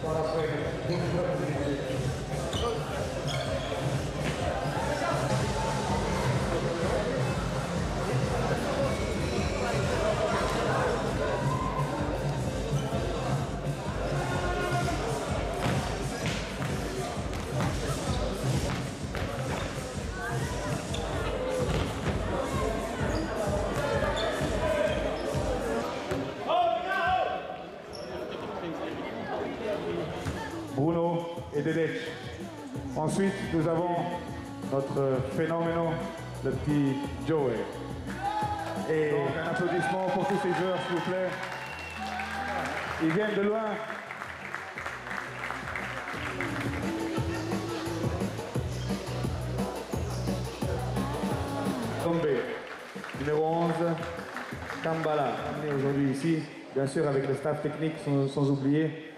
Bruno et Dedech. Ensuite, nous avons notre phénomène, le petit Joey. Et donc, un applaudissement pour tous ces joueurs, s'il vous plaît. Ils viennent de loin. Tombé, numéro 11, Kambala, amené aujourd'hui ici, bien sûr avec le staff technique sans oublier.